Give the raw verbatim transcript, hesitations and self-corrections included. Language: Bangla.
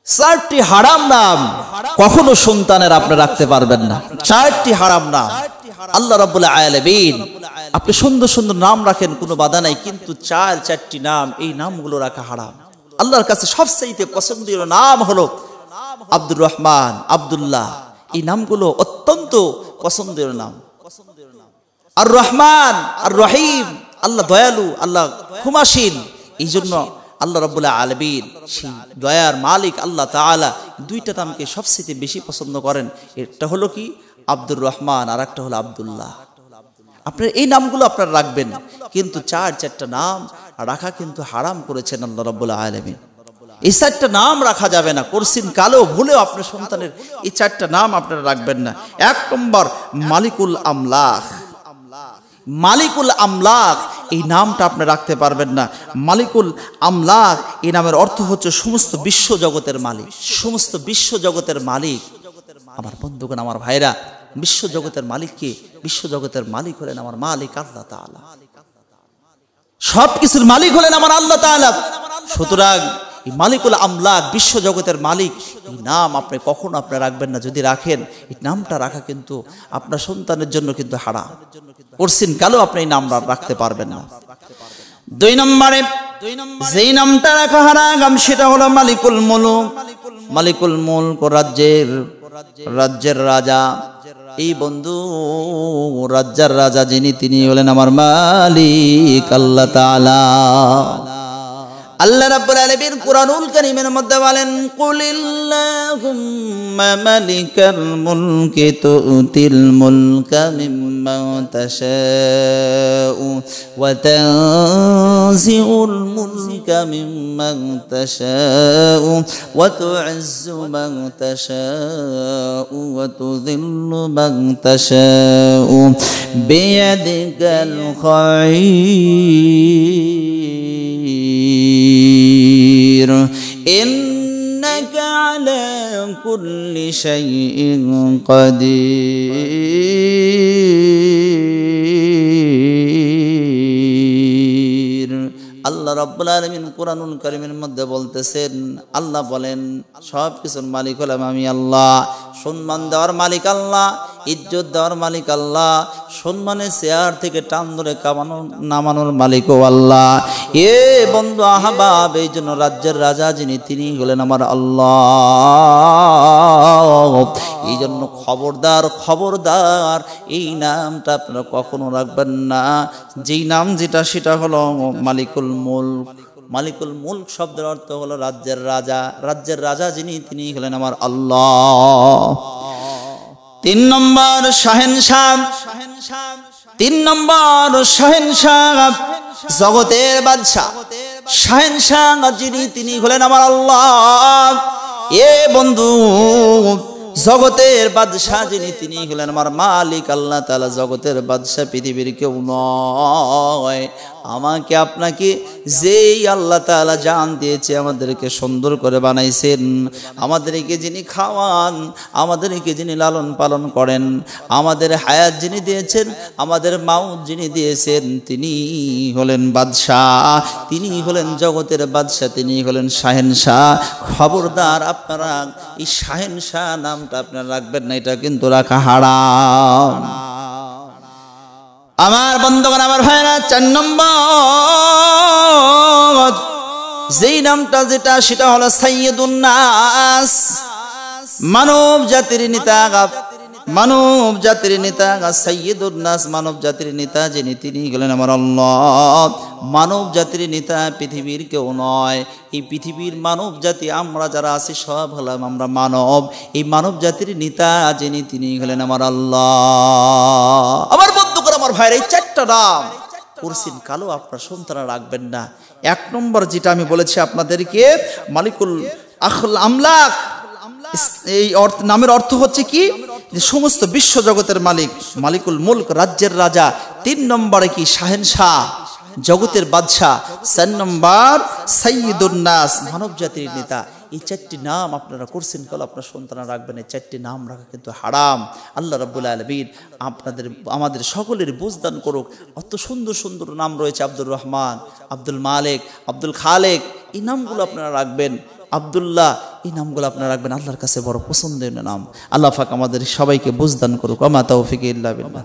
চারটি হারাম নাম কখনো সন্তানের আপনি রাখতে পারবেন না। চারটি হারাম নাম আল্লাহ রাব্বুল আলামিন, আপনি সুন্দর সুন্দর নাম রাখেন, কোনো বাধা নাই, কিন্তু চার চারটি নাম, এই নামগুলো রাখা হারাম। আল্লাহর কাছে সবচেয়ে পছন্দনীয় নাম হলো আব্দুর রহমান, আব্দুল্লাহ। এই নামগুলো অত্যন্ত পছন্দের নাম। আর রহমান, আর রহিম, আল্লাহ দয়ালু, আল্লাহ ক্ষমাশীল। এই জন্য আল্লাহ রাব্বুল আলামিন, সেই দয়ার মালিক আল্লাহ তাআলা, দুইটা নামকে সবচেয়ে বেশি পছন্দ করেন। একটা হলো কি আব্দুর রহমান, আর একটা হলো আব্দুল্লাহ। আপনার এই নামগুলো আপনারা রাখবেন, কিন্তু চার চারটা নাম রাখা কিন্তু হারাম করেছেন আল্লাহ রাব্বুল আলামিন। এই চারটা নাম রাখা যাবে না। করছেন কালো ভুলেও আপনার সন্তানের এই চারটা নাম আপনারা রাখবেন না। এক নম্বর মালিকুল আমলাক। মালিকুল আমলাক এই নামটা আপনি রাখতে পারবেন না। মালিকুল আমলাক এই নামের অর্থ হচ্ছে সমস্ত বিশ্ব জগতের মালিক। সমস্ত বিশ্ব জগতের মালিক। আমার বন্ধুগণ, আমার ভাইরা, বিশ্ব জগতের মালিক কে? বিশ্ব জগতের মালিক হলেন আমার মালিক আল্লাহ তাআলা। সবকিছুর মালিক হলেন আমার আল্লাহ তাআলা। সুতরাং এই মালিকুল আমলাক, বিশ্ব জগতের মালিক, এই নাম আপনি কখনো আপনি রাখবেন না। যদি রাখেন, এই নামটা রাখা কিন্তু আপনার সন্তানের জন্য কিন্তু হারাম। করছেন কালো আপনি এই নাম রাখতে পারবেন না। দুই নম্বরে যেই নামটা রাখা হারাম সেটা হলো মালিকুল মুলক। মালিকুল মুলক রাজ্যের রাজ্যের রাজা। এই বন্ধু, রাজ্যের রাজা যিনি, তিনি হলেন আমার মালিক আল্লাহ তাআলা। আল্লাহ রাব্বুল আলামিন কুরআনুল কারীমের মধ্যে বলেন, কুলিল্লাহুম্মা মালিকাল মুলকি তুতিল মুলকা মিম্মান তাশাউ ওয়া তানজিউল মুলকা মিম্মান তাশাউ ওয়া তু'ইজ্জু মান তাশাউ ওয়া তুযিল্লু মান তাশাউ বিয়াদিকাল খায়র ইন্নাকা আলা কুল্লি শাইইন কাদির। আল্লাহ রাব্বুল আলামিন কুরআনুল কারীমের মধ্যে বলতেছেন, আল্লাহ বলেন সব কিছুর মালিক হলাম আমি আল্লাহ। সম্মান দেওয়ার মালিক আল্লাহ, ইজ্জত দেওয়ার মালিক আল্লাহ, সম্মানের চেয়ার থেকে টান ধরে কামানো নামানোর মালিকও আল্লাহ। এ বন্ধু আহবাব, এই জন্য রাজ্যের রাজা যিনি, তিনি হলেন আমার আল্লাহ। এই জন্য খবরদার খবরদার এই নামটা আপনারা কখনো রাখবেন না। যেই নাম যেটা, সেটা হলো মালিকুল মুলক। মালিকুল মুলক শব্দের অর্থ হলো রাজ্যের রাজা। রাজ্যের রাজা যিনি, তিনি হলেন আমার আল্লাহ। তিন নম্বর শাহেনশাহ। তিন নম্বর শাহেনশাহ, জগতের বাদশা। শাহেনশাহ যিনি, তিনি হলেন আমার আল্লাহ। এ বন্ধু, জগতের বাদশা যিনি, তিনি হলেন আমার মালিক আল্লাহ তাআলা। জগতের বাদশা পৃথিবীর কেউ নয়। আমাকে আপনাকে যেই আল্লাহ তাআলা জান দিয়েছে, আমাদেরকে সুন্দর করে বানাইছেন, আমাদেরকে যিনি খাওয়ান, আমাদেরকে যিনি লালন পালন করেন, আমাদের হায়াত যিনি দিয়েছেন, আমাদের মাউত যিনি দিয়েছেন, তিনি হলেন বাদশাহ, তিনি হলেন জগতের বাদশাহ, তিনি হলেন শাহেনশাহ। খবরদার আপনারা এই শাহেনশাহ নামটা আপনারা রাখবেন না, এটা কিন্তু রাখা হারাম। আমার বন্ধুগণ, আমার ভাইরা, চার নম্বর যেই নামটা যেটা, সেটা হলো সাইয়্যিদুন নাস। মানব জাতির নেতা, মানব জাতির নেতা, সাইয়্যিদুন নাস, মানব জাতির নেতা যিনি, তিনি হলেন আমার আল্লাহ। মানব জাতির নেতা পৃথিবীর কেউ নয়। এই পৃথিবীর মানব জাতি আমরা যারা আছি সব হলাম আমরা মানব। এই মানব জাতির নেতা যিনি, তিনি হলেন আমার আল্লাহ। আমার বন্ধুগণ, আমার ভাইরা, এই চারটা নাম করছেন কালো আপনার সন্তানরা রাখবেন না। এক নম্বর যেটা আমি বলেছি আপনাদেরকে, মালিকুল আমলাক। এই অর্থ, নামের অর্থ হচ্ছে কি, যে সমস্ত বিশ্ব জগতের মালিক। মালিকুল মুলক, রাজ্যের রাজা। তিন নম্বরে কি, শাহেনশাহ, জগতের বাদশাহ। চার নম্বর সাইয়্যিদুন নাস, মানব জাতির নেতা। এই চারটি নাম আপনারা করছেন, কাল আপনার সন্তানরা রাখবেন, এই চারটি নাম রাখা কিন্তু হারাম। আল্লাহ রাব্বুল আলামিন আপনাদের আমাদের সকলের বুঝদান করুক। অত সুন্দর সুন্দর নাম রয়েছে, আব্দুর রহমান, আব্দুল মালিক, আব্দুল খালেক, এই নামগুলো আপনারা রাখবেন। আব্দুল্লাহ, এই নামগুলো আপনারা রাখবেন, আল্লাহর কাছে বড় পছন্দের নাম। আল্লাহ পাক আমাদের সবাইকে বুঝদান করুক। ওয়া মা তাওফিক ইল্লা বিল্লাহ।